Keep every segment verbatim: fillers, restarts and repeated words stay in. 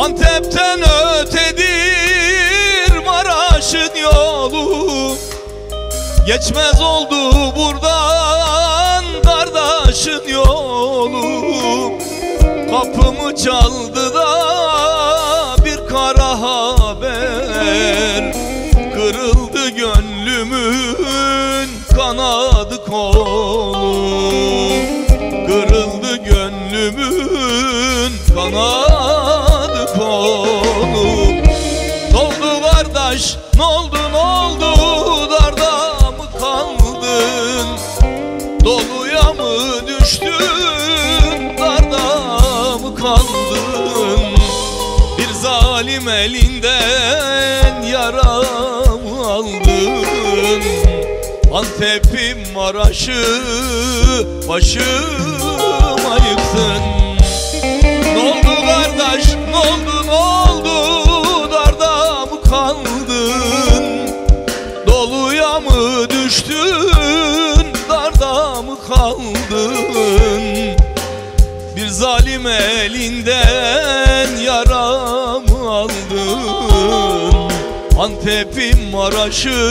Antep'ten ötedir Maraş'ın yolu. Geçmez oldu buradan kardeşin yolu. Kapımı çaldı da bir kara haber, kırıldı gönlümün kanadı kolu. Kırıldı gönlümün kanadı kolu. N'oldu kardeş, n'oldu n'oldu, darda mı kaldın? Doluya mı düştün, darda mı kaldın? Bir zalim elinden yaramı aldın. Antep'im Maraş'ı başıma yıktın. N'oldu kardeş, n'oldu n'oldu, darda mı kaldın? Doluya mı düştün, darda mı kaldın? Bir zalim elinden yaramı aldın. Antep'im Maraş'ı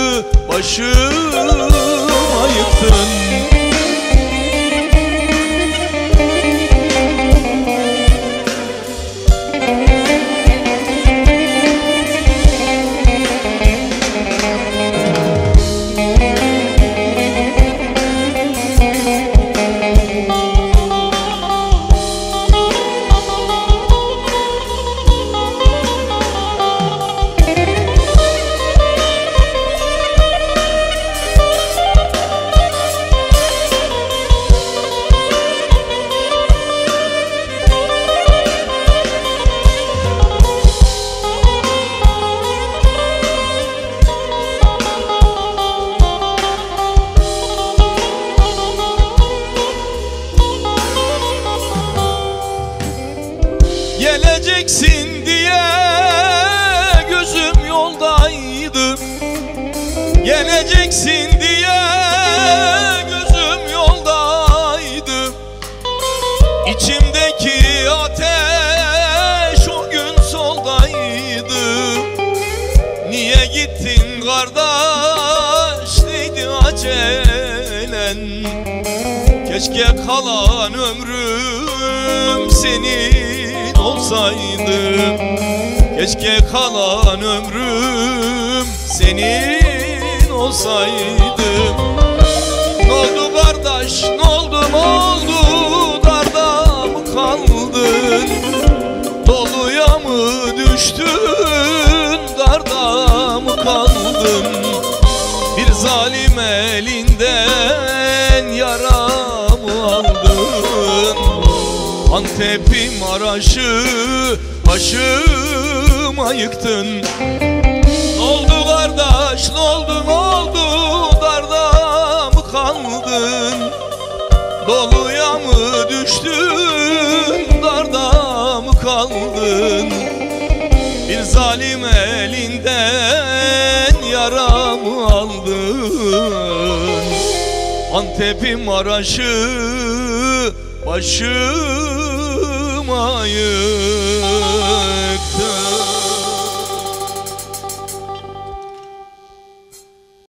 başıma yıktın. Geleceksin diye gözüm yoldaydı. Geleceksin diye gözüm yoldaydı. İçimdeki ateş o gün soldaydı. Niye gittin kardeş, neydi acelen? Keşke kalan ömrüm senin olsaydı. Keşke kalan ömrüm senin olsaydı. N'oldu kardeş, n'oldu n'oldu, darda mı kaldın? Doluya mı düştün, darda mı kaldın? Bir zalim elinden yaramı aldın. Antep'im Maraş'ı başıma yıktın. N'oldu kardeş, n'oldu n'oldu, darda mı kaldın? Doluya mı düştün, darda mı kaldın? Bir zalim elinden yaramı aldın. Antep'im Maraş'ı başıma yıktın.